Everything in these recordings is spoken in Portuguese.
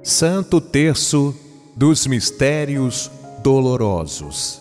Santo Terço dos Mistérios Dolorosos.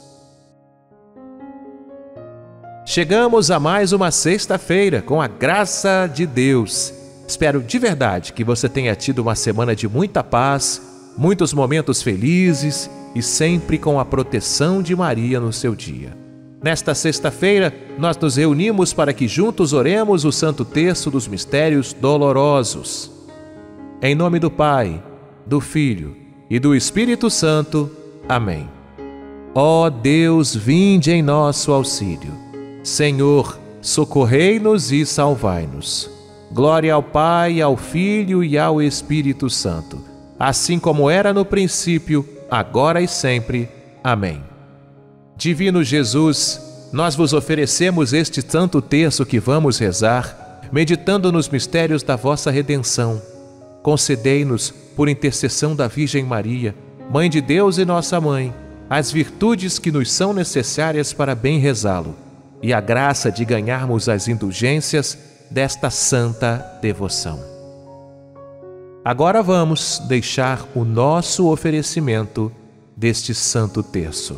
Chegamos a mais uma sexta-feira, com a graça de Deus. Espero de verdade que você tenha tido uma semana de muita paz, muitos momentos felizes e sempre com a proteção de Maria no seu dia. Nesta sexta-feira, nós nos reunimos para que juntos oremos o Santo Terço dos Mistérios Dolorosos. Em nome do Pai, do Filho e do Espírito Santo. Amém. Ó Deus, vinde em nosso auxílio. Senhor, socorrei-nos e salvai-nos. Glória ao Pai, ao Filho e ao Espírito Santo, assim como era no princípio, agora e sempre. Amém. Divino Jesus, nós vos oferecemos este santo terço que vamos rezar, meditando nos mistérios da vossa redenção. Concedei-nos, por intercessão da Virgem Maria, Mãe de Deus e nossa Mãe, as virtudes que nos são necessárias para bem rezá-lo, e a graça de ganharmos as indulgências desta santa devoção. Agora vamos deixar o nosso oferecimento deste santo terço.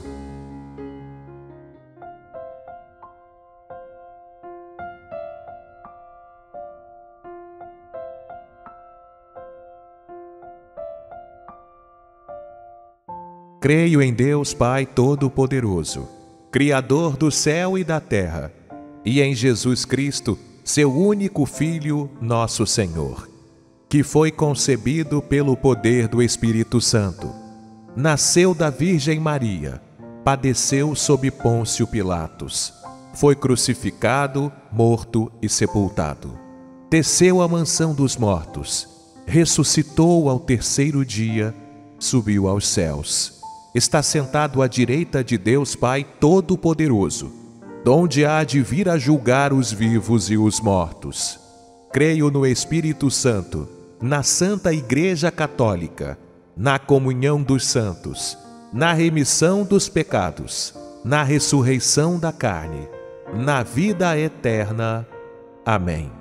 Creio em Deus Pai Todo-Poderoso, Criador do céu e da terra, e em Jesus Cristo, seu único Filho, nosso Senhor, que foi concebido pelo poder do Espírito Santo, nasceu da Virgem Maria, padeceu sob Pôncio Pilatos, foi crucificado, morto e sepultado. Desceu à mansão dos mortos, ressuscitou ao terceiro dia, subiu aos céus. Está sentado à direita de Deus Pai Todo-Poderoso, donde há de vir a julgar os vivos e os mortos. Creio no Espírito Santo, na Santa Igreja Católica, na comunhão dos santos, na remissão dos pecados, na ressurreição da carne, na vida eterna. Amém.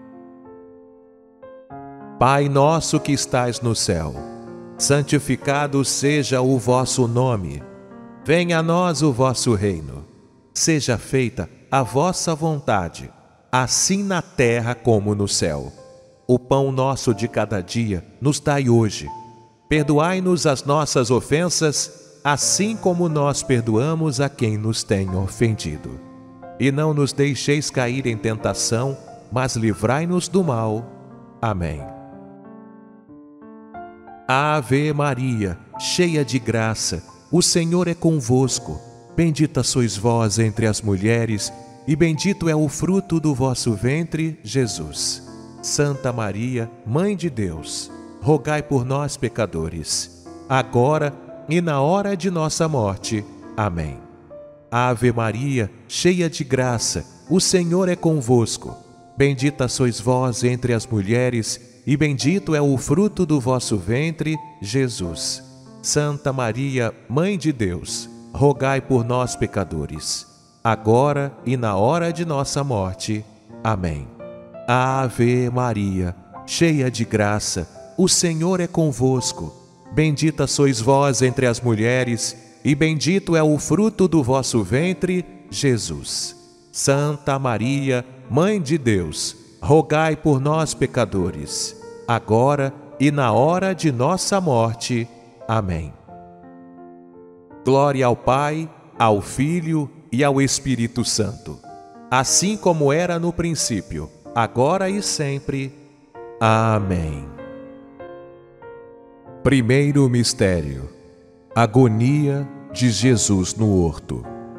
Pai nosso que estais no céu, santificado seja o vosso nome. Venha a nós o vosso reino. Seja feita a vossa vontade, assim na terra como no céu. O pão nosso de cada dia nos dai hoje. Perdoai-nos as nossas ofensas, assim como nós perdoamos a quem nos tem ofendido. E não nos deixeis cair em tentação, mas livrai-nos do mal. Amém. Ave Maria, cheia de graça, o Senhor é convosco. Bendita sois vós entre as mulheres, e bendito é o fruto do vosso ventre, Jesus. Santa Maria, Mãe de Deus, rogai por nós, pecadores, agora e na hora de nossa morte. Amém. Ave Maria, cheia de graça, o Senhor é convosco. Bendita sois vós entre as mulheres, e bendito é o fruto do vosso ventre, Jesus. Santa Maria, Mãe de Deus, rogai por nós, pecadores, agora e na hora de nossa morte. Amém. Ave Maria, cheia de graça, o Senhor é convosco. Bendita sois vós entre as mulheres, e bendito é o fruto do vosso ventre, Jesus. Santa Maria, Mãe de Deus, rogai por nós, pecadores, agora e na hora de nossa morte. Amém. Glória ao Pai, ao Filho e ao Espírito Santo, assim como era no princípio, agora e sempre. Amém. Primeiro mistério: agonia de Jesus no horto.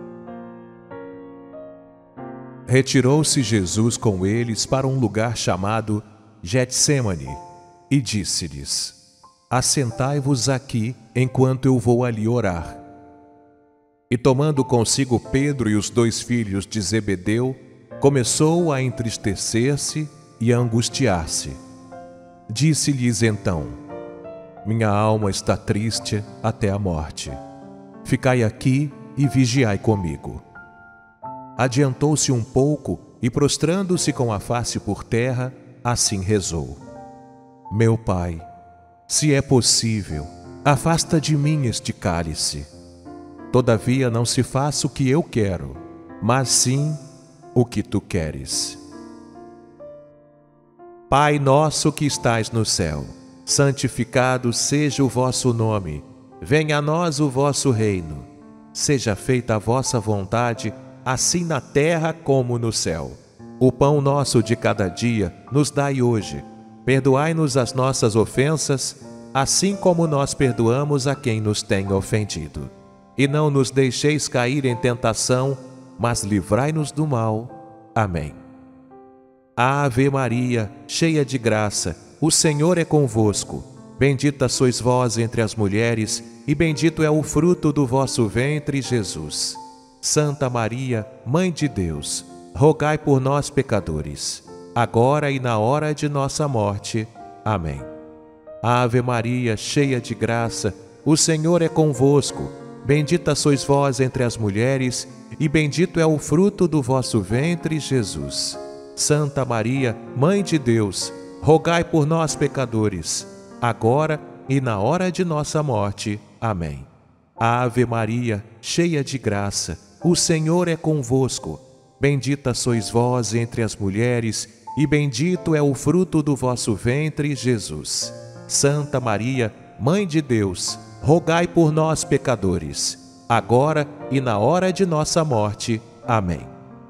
Retirou-se Jesus com eles para um lugar chamado Getsêmani e disse-lhes: assentai-vos aqui enquanto eu vou ali orar. E tomando consigo Pedro e os 2 filhos de Zebedeu, começou a entristecer-se e a angustiar-se. Disse-lhes então: minha alma está triste até a morte. Ficai aqui e vigiai comigo. Adiantou-se um pouco e, prostrando-se com a face por terra, assim rezou: meu Pai, Se é possível, afasta de mim este cálice. Todavia não se faça o que eu quero, mas sim o que tu queres. Pai nosso que estais no céu, santificado seja o vosso nome. Venha a nós o vosso reino. Seja feita a vossa vontade, assim na terra como no céu. O pão nosso de cada dia nos dai hoje. Perdoai-nos as nossas ofensas, assim como nós perdoamos a quem nos tem ofendido. E não nos deixeis cair em tentação, mas livrai-nos do mal. Amém. Ave Maria, cheia de graça, o Senhor é convosco. Bendita sois vós entre as mulheres, e bendito é o fruto do vosso ventre, Jesus. Santa Maria, Mãe de Deus, rogai por nós, pecadores, agora e na hora de nossa morte. Amém. Ave Maria, cheia de graça, o Senhor é convosco. Bendita sois vós entre as mulheres, e bendito é o fruto do vosso ventre, Jesus. Santa Maria, Mãe de Deus, rogai por nós, pecadores, agora e na hora de nossa morte. Amém. Ave Maria, cheia de graça, o Senhor é convosco. Bendita sois vós entre as mulheres, e bendito é o fruto do vosso ventre, Jesus. Santa Maria, Mãe de Deus, rogai por nós, pecadores, agora e na hora de nossa morte. Amém.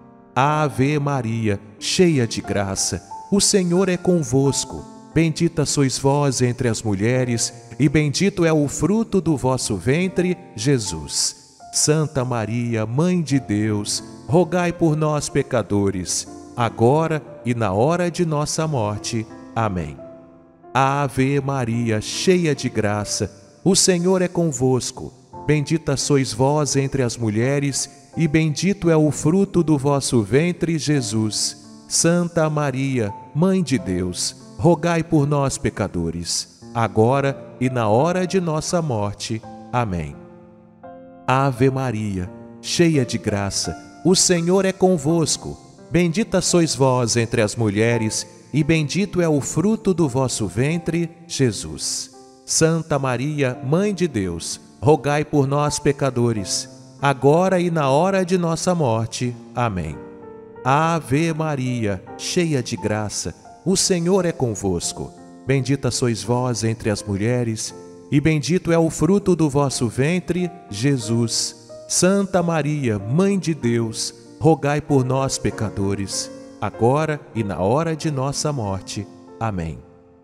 Ave Maria, cheia de graça, o Senhor é convosco. Bendita sois vós entre as mulheres, e bendito é o fruto do vosso ventre, Jesus. Santa Maria, Mãe de Deus, rogai por nós, pecadores, agora e na hora de nossa morte. Amém. Ave Maria, cheia de graça, o Senhor é convosco. Bendita sois vós entre as mulheres, e bendito é o fruto do vosso ventre, Jesus. Santa Maria, Mãe de Deus, rogai por nós, pecadores, agora e na hora de nossa morte. Amém. Ave Maria, cheia de graça, o Senhor é convosco. Bendita sois vós entre as mulheres, e bendito é o fruto do vosso ventre, Jesus. Santa Maria, Mãe de Deus, rogai por nós, pecadores, agora e na hora de nossa morte. Amém. Ave Maria, cheia de graça, o Senhor é convosco. Bendita sois vós entre as mulheres, e bendito é o fruto do vosso ventre, Jesus. Santa Maria, Mãe de Deus, rogai por nós, pecadores, agora e na hora de nossa morte. Amém.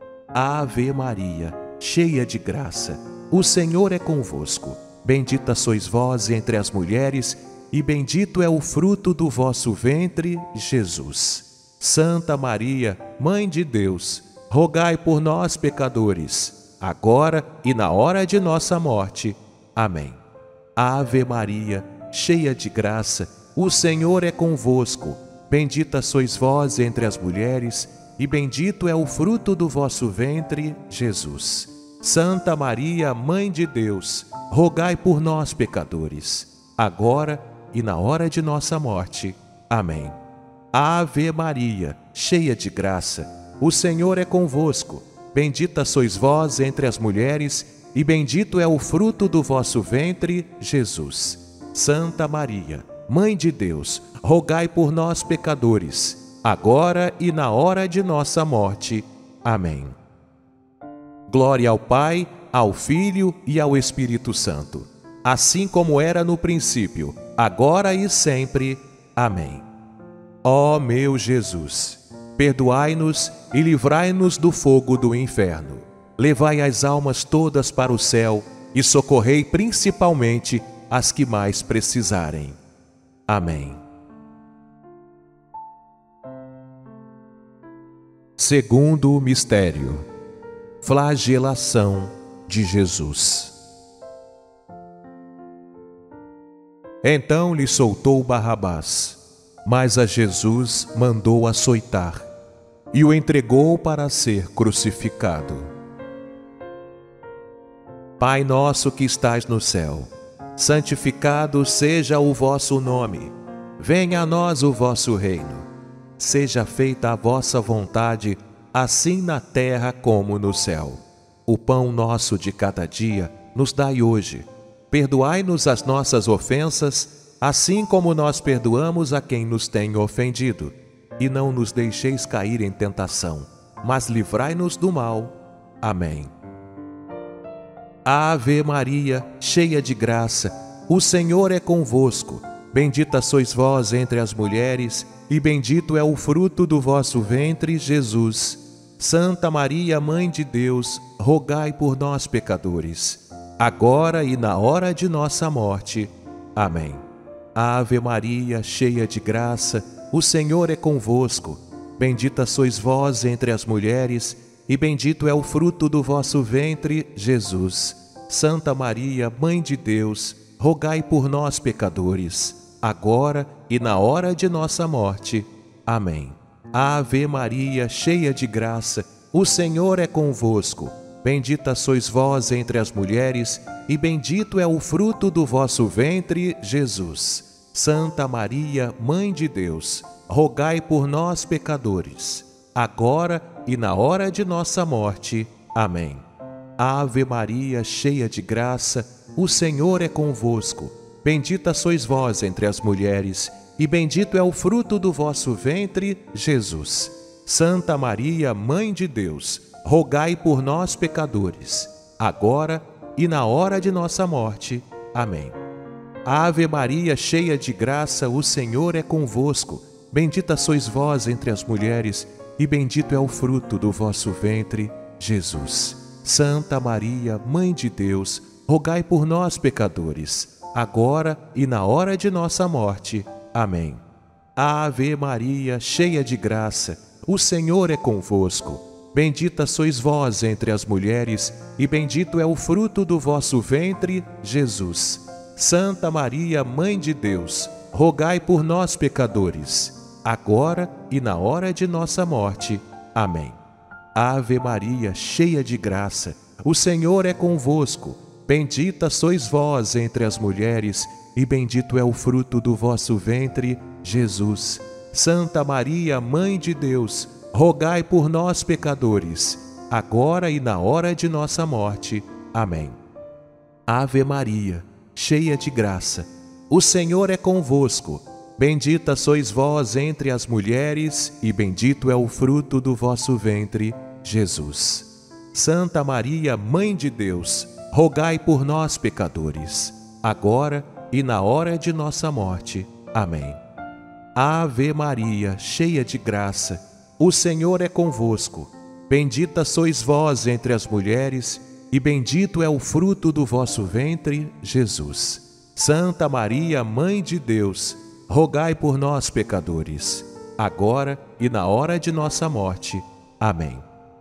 Ave Maria, cheia de graça, o Senhor é convosco. Bendita sois vós entre as mulheres, e bendito é o fruto do vosso ventre, Jesus. Santa Maria, Mãe de Deus, rogai por nós, pecadores, agora e na hora de nossa morte. Amém. Ave Maria, cheia de graça, o Senhor é convosco. Bendita sois vós entre as mulheres, e bendito é o fruto do vosso ventre, Jesus. Santa Maria, Mãe de Deus, rogai por nós, pecadores, agora e na hora de nossa morte. Amém. Ave Maria, cheia de graça, o Senhor é convosco. Bendita sois vós entre as mulheres, e bendito é o fruto do vosso ventre, Jesus. Santa Maria, Mãe de Deus, rogai por nós, pecadores, agora e na hora de nossa morte. Amém. Glória ao Pai, ao Filho e ao Espírito Santo, assim como era no princípio, agora e sempre. Amém. Ó meu Jesus, perdoai-nos e livrai-nos do fogo do inferno. Levai as almas todas para o céu e socorrei principalmente as que mais precisarem. Amém. Segundo mistério: flagelação de Jesus. Então lhe soltou Barrabás, mas a Jesus mandou açoitar e o entregou para ser crucificado. Pai nosso que estais no céu, santificado seja o vosso nome. Venha a nós o vosso reino. Seja feita a vossa vontade, assim na terra como no céu. O pão nosso de cada dia nos dai hoje. Perdoai-nos as nossas ofensas, assim como nós perdoamos a quem nos tem ofendido. E não nos deixeis cair em tentação, mas livrai-nos do mal. Amém. Ave Maria, cheia de graça, o Senhor é convosco. Bendita sois vós entre as mulheres, e bendito é o fruto do vosso ventre, Jesus. Santa Maria, Mãe de Deus, rogai por nós, pecadores, agora e na hora de nossa morte. Amém. Ave Maria, cheia de graça, o Senhor é convosco. Bendita sois vós entre as mulheres, e bendito é o fruto do vosso ventre, Jesus. Santa Maria, Mãe de Deus, rogai por nós, pecadores, agora e na hora de nossa morte. Amém. Ave Maria, cheia de graça, o Senhor é convosco. Bendita sois vós entre as mulheres, e bendito é o fruto do vosso ventre, Jesus. Santa Maria, Mãe de Deus, rogai por nós, pecadores, agora e na hora de nossa morte. Amém. Ave Maria, cheia de graça, o Senhor é convosco. Bendita sois vós entre as mulheres, e bendito é o fruto do vosso ventre, Jesus. Santa Maria, Mãe de Deus, rogai por nós, pecadores, agora e na hora de nossa morte. Amém. Ave Maria, cheia de graça, o Senhor é convosco. Bendita sois vós entre as mulheres, e bendito é o fruto do vosso ventre, Jesus. Santa Maria, Mãe de Deus, rogai por nós, pecadores, agora e na hora de nossa morte. Amém. Ave Maria, cheia de graça, o Senhor é convosco. Bendita sois vós entre as mulheres, e bendito é o fruto do vosso ventre, Jesus. Santa Maria, Mãe de Deus, rogai por nós, pecadores, agora e na hora de nossa morte. Amém. Ave Maria, cheia de graça, o Senhor é convosco. Bendita sois vós entre as mulheres, e bendito é o fruto do vosso ventre, Jesus. Santa Maria, Mãe de Deus, rogai por nós, pecadores, agora e na hora de nossa morte. Amém. Ave Maria, cheia de graça, o Senhor é convosco. Bendita sois vós entre as mulheres, e bendito é o fruto do vosso ventre, Jesus. Santa Maria, Mãe de Deus, rogai por nós, pecadores, agora e na hora de nossa morte. Amém. Ave Maria, cheia de graça, o Senhor é convosco. Bendita sois vós entre as mulheres, e bendito é o fruto do vosso ventre, Jesus. Santa Maria, Mãe de Deus, rogai por nós, pecadores, agora e na hora de nossa morte. Amém.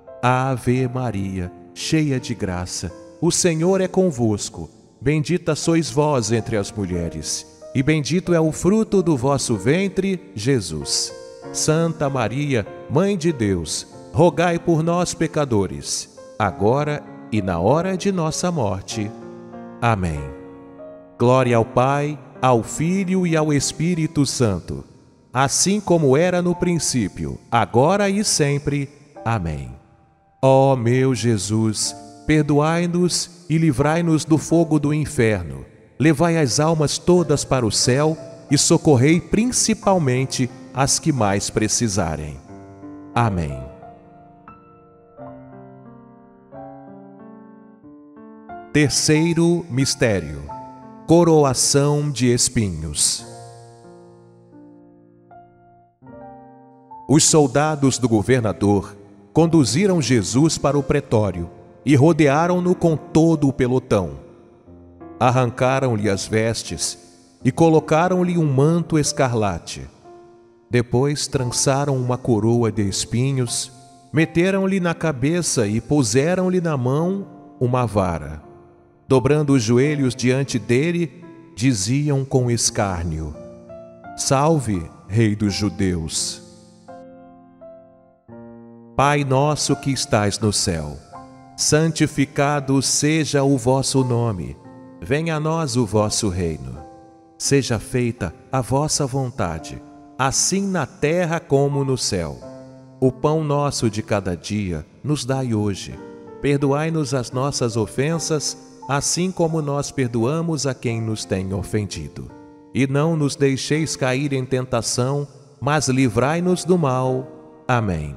Ave Maria, cheia de graça, o Senhor é convosco. Bendita sois vós entre as mulheres, e bendito é o fruto do vosso ventre, Jesus. Santa Maria, Mãe de Deus, rogai por nós, pecadores, agora e na hora de nossa morte. Amém. Glória ao Pai, ao Filho e ao Espírito Santo, assim como era no princípio, agora e sempre. Amém. Ó meu Jesus, perdoai-nos e livrai-nos do fogo do inferno. Levai as almas todas para o céu e socorrei principalmente as que mais precisarem. Amém. Terceiro mistério: coroação de espinhos. Os soldados do governador conduziram Jesus para o pretório e rodearam-no com todo o pelotão. Arrancaram-lhe as vestes e colocaram-lhe um manto escarlate. Depois trançaram uma coroa de espinhos, meteram-lhe na cabeça e puseram-lhe na mão uma vara. Dobrando os joelhos diante dele, diziam com escárnio: Salve, Rei dos Judeus! Pai nosso que estais no céu, santificado seja o vosso nome. Venha a nós o vosso reino. Seja feita a vossa vontade, assim na terra como no céu. O pão nosso de cada dia nos dai hoje. perdoai-nos as nossas ofensas, assim como nós perdoamos a quem nos tem ofendido. E não nos deixeis cair em tentação, mas livrai-nos do mal. Amém.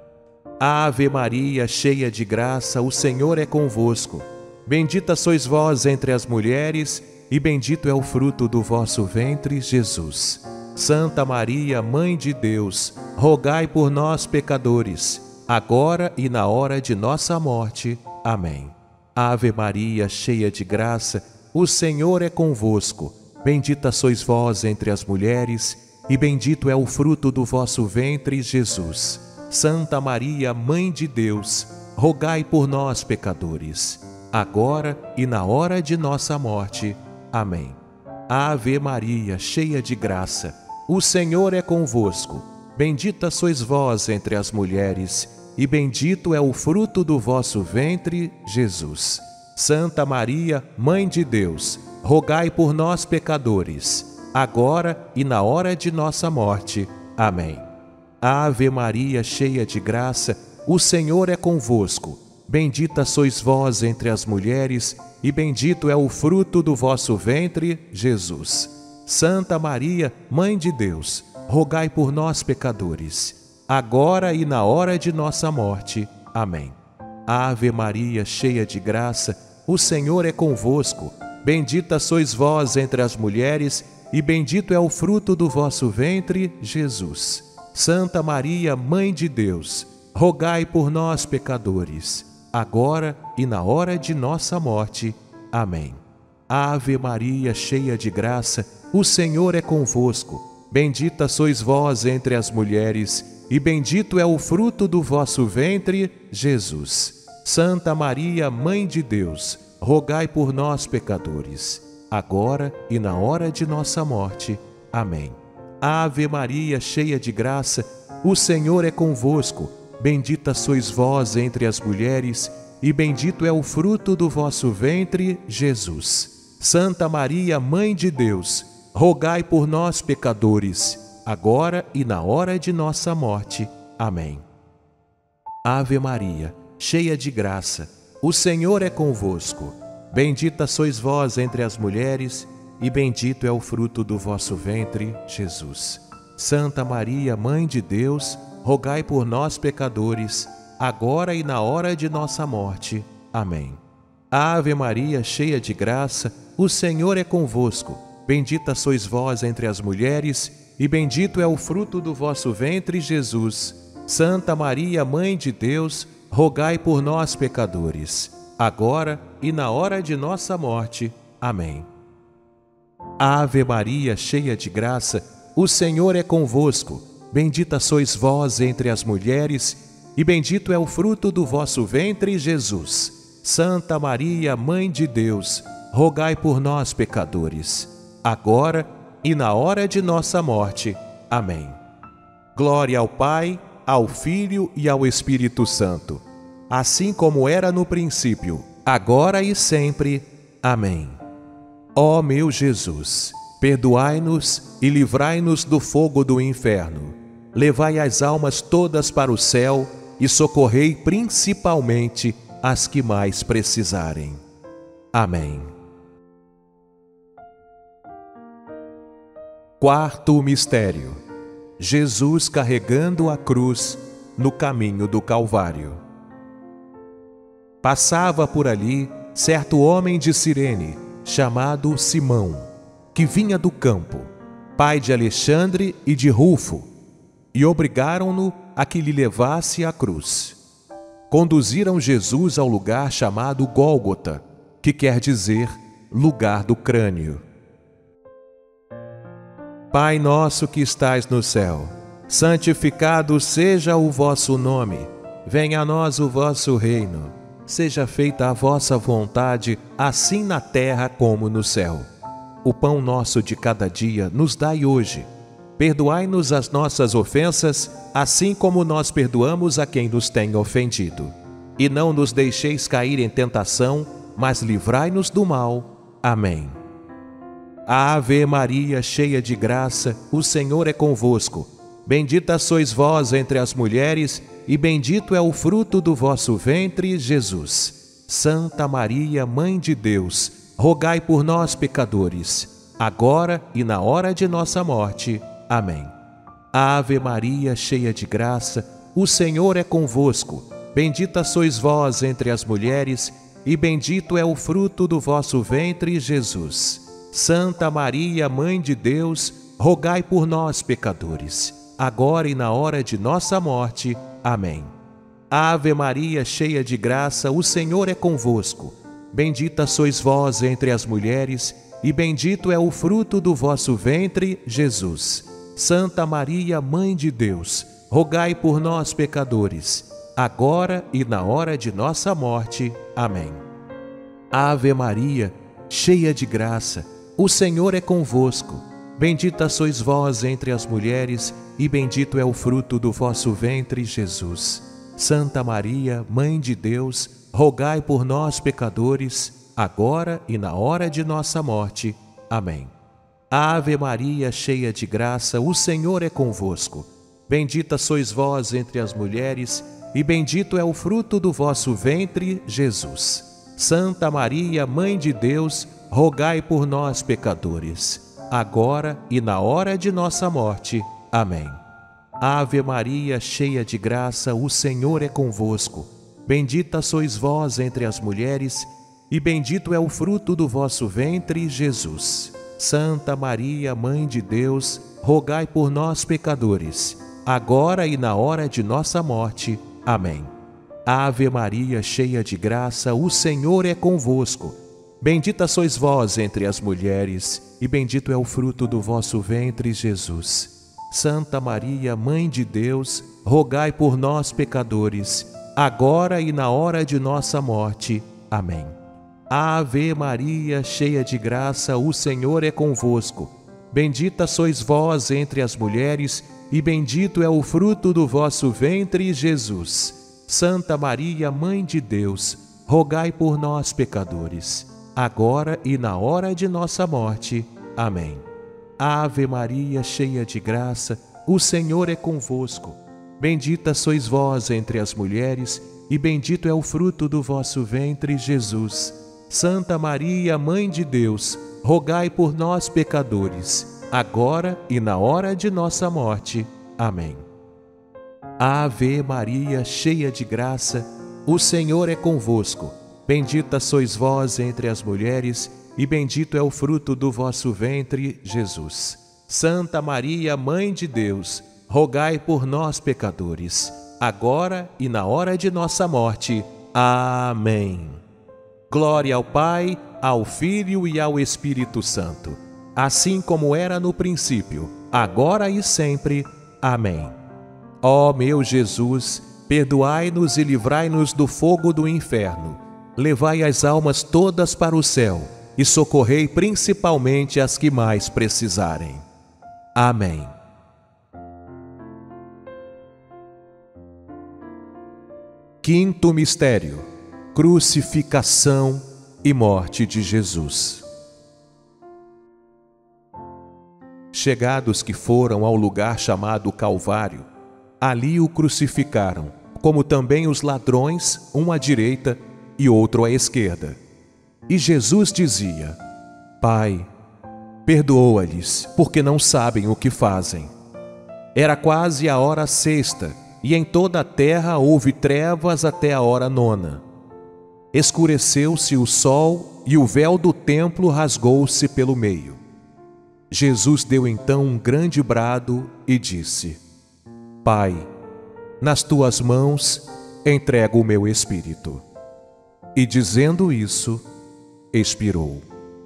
Ave Maria, cheia de graça, o Senhor é convosco. Bendita sois vós entre as mulheres, e bendito é o fruto do vosso ventre, Jesus. Santa Maria, Mãe de Deus, rogai por nós, pecadores, agora e na hora de nossa morte. Amém. Ave Maria, cheia de graça, o Senhor é convosco. Bendita sois vós entre as mulheres, e bendito é o fruto do vosso ventre, Jesus. Santa Maria, Mãe de Deus, rogai por nós, pecadores, agora e na hora de nossa morte. Amém. Ave Maria, cheia de graça, o Senhor é convosco. Bendita sois vós entre as mulheres, e bendito é o fruto do vosso ventre, Jesus. Santa Maria, Mãe de Deus, rogai por nós, pecadores, agora e na hora de nossa morte. Amém. Ave Maria, cheia de graça, o Senhor é convosco. Bendita sois vós entre as mulheres, e bendito é o fruto do vosso ventre, Jesus. Santa Maria, Mãe de Deus, rogai por nós, pecadores, agora e na hora de nossa morte. Amém. Ave Maria, cheia de graça, o Senhor é convosco. Bendita sois vós entre as mulheres, e bendito é o fruto do vosso ventre, Jesus. Santa Maria, Mãe de Deus, rogai por nós, pecadores, agora e na hora de nossa morte. Amém. Ave Maria, cheia de graça, o Senhor é convosco. Bendita sois vós entre as mulheres, e bendito é o fruto do vosso ventre, Jesus. Santa Maria, Mãe de Deus, rogai por nós, pecadores, agora e na hora de nossa morte. Amém. Ave Maria, cheia de graça, o Senhor é convosco. Bendita sois vós entre as mulheres, e bendito é o fruto do vosso ventre, Jesus. Santa Maria, Mãe de Deus, rogai por nós, pecadores, agora e na hora de nossa morte. Amém. Ave Maria, cheia de graça, o Senhor é convosco. Bendita sois vós entre as mulheres, e bendito é o fruto do vosso ventre, Jesus. Santa Maria, Mãe de Deus, rogai por nós, pecadores, agora e na hora de nossa morte. Amém. Ave Maria, cheia de graça, o Senhor é convosco. Bendita sois vós entre as mulheres, e bendito é o fruto do vosso ventre, Jesus. Santa Maria, Mãe de Deus, rogai por nós, pecadores, agora e na hora de nossa morte. Amém. Ave Maria, cheia de graça, o Senhor é convosco. Bendita sois vós entre as mulheres, e bendito é o fruto do vosso ventre, Jesus. Santa Maria, Mãe de Deus, rogai por nós, pecadores, agora e na hora de nossa morte. Amém. Glória ao Pai, ao Filho e ao Espírito Santo, assim como era no princípio, agora e sempre. Amém. Ó meu Jesus, perdoai-nos e livrai-nos do fogo do inferno. Levai as almas todas para o céu e socorrei principalmente as que mais precisarem. Amém. Quarto mistério: Jesus carregando a cruz no caminho do Calvário. Passava por ali certo homem de Cirene, chamado Simão, que vinha do campo, pai de Alexandre e de Rufo, e obrigaram-no a que lhe levasse a cruz. Conduziram Jesus ao lugar chamado Gólgota, que quer dizer lugar do crânio. Pai nosso que estais no céu, santificado seja o vosso nome. Venha a nós o vosso reino. Seja feita a vossa vontade, assim na terra como no céu. O pão nosso de cada dia nos dai hoje. Perdoai-nos as nossas ofensas, assim como nós perdoamos a quem nos tem ofendido. E não nos deixeis cair em tentação, mas livrai-nos do mal. Amém. Ave Maria, cheia de graça, o Senhor é convosco. Bendita sois vós entre as mulheres, e bendito é o fruto do vosso ventre, Jesus. Santa Maria, Mãe de Deus, rogai por nós, pecadores, agora e na hora de nossa morte. Amém. Ave Maria, cheia de graça, o Senhor é convosco. Bendita sois vós entre as mulheres, e bendito é o fruto do vosso ventre, Jesus. Santa Maria, Mãe de Deus, rogai por nós, pecadores, agora e na hora de nossa morte. Amém. Ave Maria, cheia de graça, o Senhor é convosco. Bendita sois vós entre as mulheres, e bendito é o fruto do vosso ventre, Jesus. Santa Maria, Mãe de Deus, rogai por nós, pecadores, agora e na hora de nossa morte. Amém. Ave Maria, cheia de graça, o Senhor é convosco. Bendita sois vós entre as mulheres, e bendito é o fruto do vosso ventre, Jesus. Santa Maria, Mãe de Deus, rogai por nós, pecadores, agora e na hora de nossa morte. Amém. Ave Maria, cheia de graça, o Senhor é convosco. Bendita sois vós entre as mulheres, e bendito é o fruto do vosso ventre, Jesus. Santa Maria, Mãe de Deus, rogai por nós, pecadores, agora e na hora de nossa morte. Amém. Ave Maria, cheia de graça, o Senhor é convosco. Bendita sois vós entre as mulheres, e bendito é o fruto do vosso ventre, Jesus. Santa Maria, Mãe de Deus, rogai por nós, pecadores, agora e na hora de nossa morte. Amém. Ave Maria, cheia de graça, o Senhor é convosco. Bendita sois vós entre as mulheres, e bendito é o fruto do vosso ventre, Jesus. Santa Maria, Mãe de Deus, rogai por nós, pecadores, agora e na hora de nossa morte. Amém. Ave Maria, cheia de graça, o Senhor é convosco. Bendita sois vós entre as mulheres, e bendito é o fruto do vosso ventre, Jesus. Santa Maria, Mãe de Deus, rogai por nós, pecadores, agora e na hora de nossa morte. Amém. Ave Maria, cheia de graça, o Senhor é convosco. Bendita sois vós entre as mulheres, e bendito é o fruto do vosso ventre, Jesus. Santa Maria, Mãe de Deus, rogai por nós, pecadores, agora e na hora de nossa morte. Amém. Ave Maria, cheia de graça, o Senhor é convosco. Bendita sois vós entre as mulheres, e bendito é o fruto do vosso ventre, Jesus. Santa Maria, Mãe de Deus, rogai por nós, pecadores, agora e na hora de nossa morte. Amém. Glória ao Pai, ao Filho e ao Espírito Santo, assim como era no princípio, agora e sempre. Amém. Ó meu Jesus, perdoai-nos e livrai-nos do fogo do inferno. Levai as almas todas para o céu e socorrei principalmente as que mais precisarem. Amém. Quinto mistério: crucificação e morte de Jesus. Chegados que foram ao lugar chamado Calvário, ali o crucificaram, como também os ladrões, um à direita e outro à esquerda. E Jesus dizia: Pai, perdoa-lhes, porque não sabem o que fazem. Era quase a hora sexta, e em toda a terra houve trevas até a hora nona. Escureceu-se o sol, e o véu do templo rasgou-se pelo meio. Jesus deu então um grande brado e disse: Pai, nas tuas mãos entrego o meu espírito. E dizendo isso, expirou.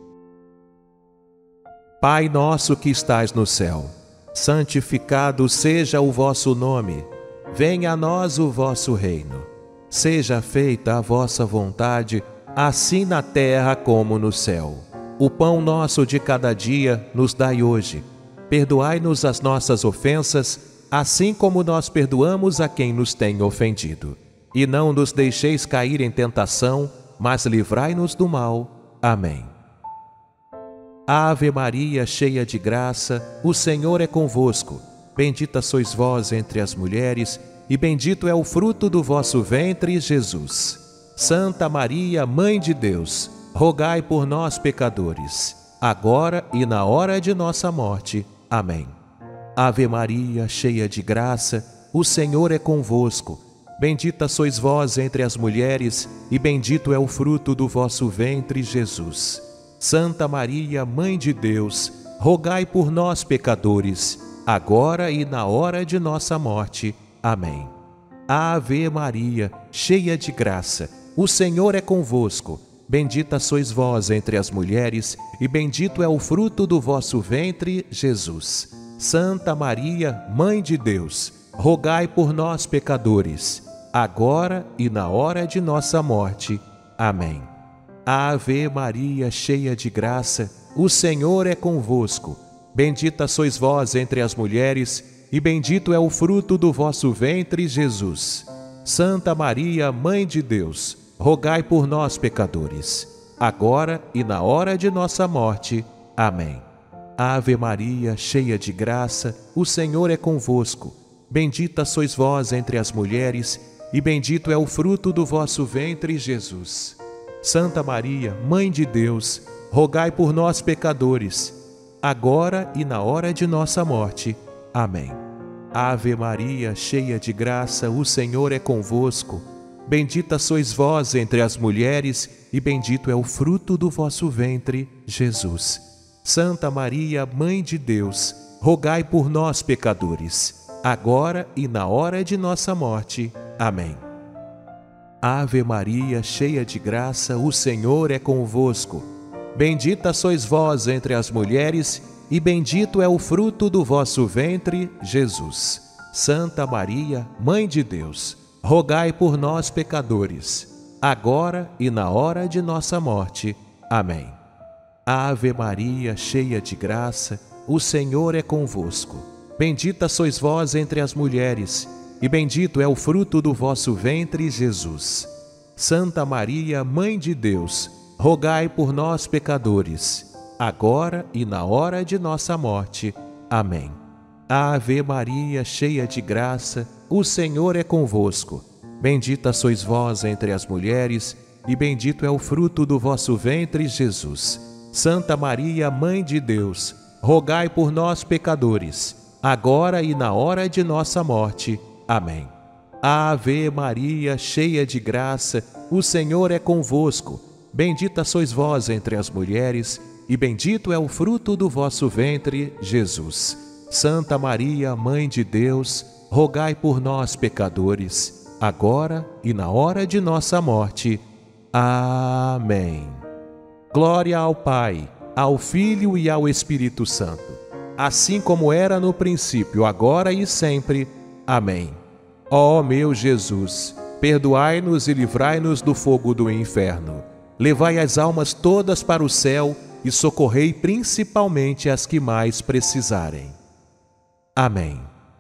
Pai nosso que estais no céu, santificado seja o vosso nome. Venha a nós o vosso reino. Seja feita a vossa vontade, assim na terra como no céu. O pão nosso de cada dia nos dai hoje. Perdoai-nos as nossas ofensas, assim como nós perdoamos a quem nos tem ofendido. E não nos deixeis cair em tentação, mas livrai-nos do mal. Amém. Ave Maria, cheia de graça, o Senhor é convosco. Bendita sois vós entre as mulheres, e bendito é o fruto do vosso ventre, Jesus. Santa Maria, Mãe de Deus, rogai por nós, pecadores, agora e na hora de nossa morte. Amém. Ave Maria, cheia de graça, o Senhor é convosco. Bendita sois vós entre as mulheres, e bendito é o fruto do vosso ventre, Jesus. Santa Maria, Mãe de Deus, rogai por nós, pecadores, agora e na hora de nossa morte. Amém. Ave Maria, cheia de graça, o Senhor é convosco. Bendita sois vós entre as mulheres, e bendito é o fruto do vosso ventre, Jesus. Santa Maria, Mãe de Deus, rogai por nós, pecadores, agora e na hora de nossa morte. Amém. Ave Maria, cheia de graça, o Senhor é convosco. Bendita sois vós entre as mulheres, e bendito é o fruto do vosso ventre, Jesus. Santa Maria, Mãe de Deus, rogai por nós, pecadores, agora e na hora de nossa morte. Amém. Ave Maria, cheia de graça, o Senhor é convosco. Bendita sois vós entre as mulheres, e bendito é o fruto do vosso ventre, Jesus. Santa Maria, Mãe de Deus, rogai por nós, pecadores, agora e na hora de nossa morte. Amém. Ave Maria, cheia de graça, o Senhor é convosco. Bendita sois vós entre as mulheres, e bendito é o fruto do vosso ventre, Jesus. Santa Maria, Mãe de Deus, rogai por nós, pecadores, agora e na hora de nossa morte. Amém. Ave Maria, cheia de graça, o Senhor é convosco. Bendita sois vós entre as mulheres, e bendito é o fruto do vosso ventre, Jesus. Santa Maria, Mãe de Deus, rogai por nós, pecadores, agora e na hora de nossa morte. Amém. Ave Maria, cheia de graça, o Senhor é convosco. Bendita sois vós entre as mulheres, e bendito é o fruto do vosso ventre, Jesus. Santa Maria, Mãe de Deus, rogai por nós, pecadores, agora e na hora de nossa morte. Amém. Ave Maria, cheia de graça, o Senhor é convosco. Bendita sois vós entre as mulheres, e bendito é o fruto do vosso ventre, Jesus. Santa Maria, Mãe de Deus, rogai por nós, pecadores, agora e na hora de nossa morte. Amém. Ave Maria, cheia de graça, o Senhor é convosco. Bendita sois vós entre as mulheres, e bendito é o fruto do vosso ventre, Jesus. Santa Maria, Mãe de Deus, rogai por nós, pecadores, agora e na hora de nossa morte. Amém. Glória ao Pai, ao Filho e ao Espírito Santo, assim como era no princípio, agora e sempre. Amém. Ó meu Jesus, perdoai-nos e livrai-nos do fogo do inferno. Levai as almas todas para o céu e socorrei principalmente as que mais precisarem. Amém.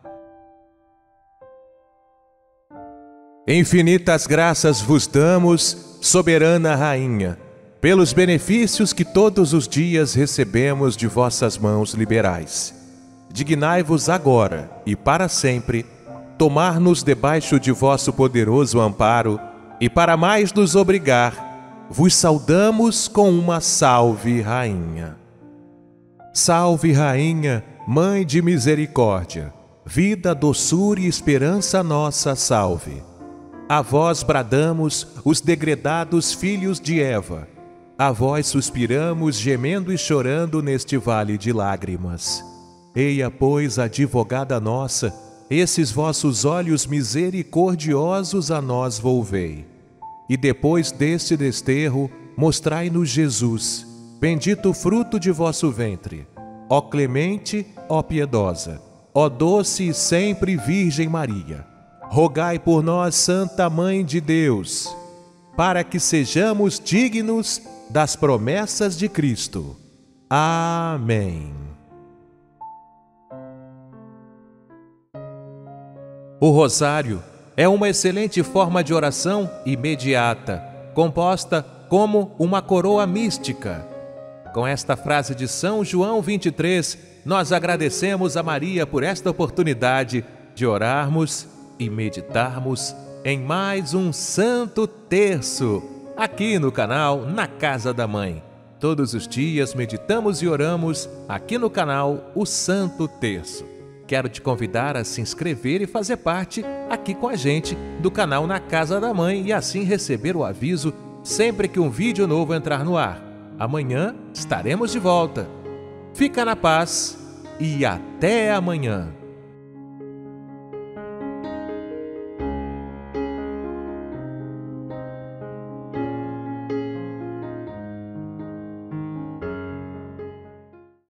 Infinitas graças vos damos, soberana Rainha, pelos benefícios que todos os dias recebemos de vossas mãos liberais. Dignai-vos agora e para sempre tomar-nos debaixo de vosso poderoso amparo, e para mais nos obrigar, vos saudamos com uma Salve, Rainha. Salve, Rainha, Mãe de misericórdia, vida, doçura e esperança nossa, salve. A vós bradamos, os degredados filhos de Eva. A vós suspiramos, gemendo e chorando neste vale de lágrimas. Eia, pois, advogada nossa, esses vossos olhos misericordiosos a nós volvei. E depois deste desterro, mostrai-nos Jesus, bendito fruto de vosso ventre. Ó clemente, ó piedosa, ó doce e sempre Virgem Maria, rogai por nós, Santa Mãe de Deus, para que sejamos dignos das promessas de Cristo. Amém. O rosário é uma excelente forma de oração imediata, composta como uma coroa mística. Com esta frase de São João 23, nós agradecemos a Maria por esta oportunidade de orarmos e meditarmos em mais um Santo Terço, aqui no canal Na Casa da Mãe. Todos os dias meditamos e oramos aqui no canal o Santo Terço. Quero te convidar a se inscrever e fazer parte aqui com a gente do canal Na Casa da Mãe e assim receber o aviso sempre que um vídeo novo entrar no ar. Amanhã estaremos de volta. Fica na paz e até amanhã.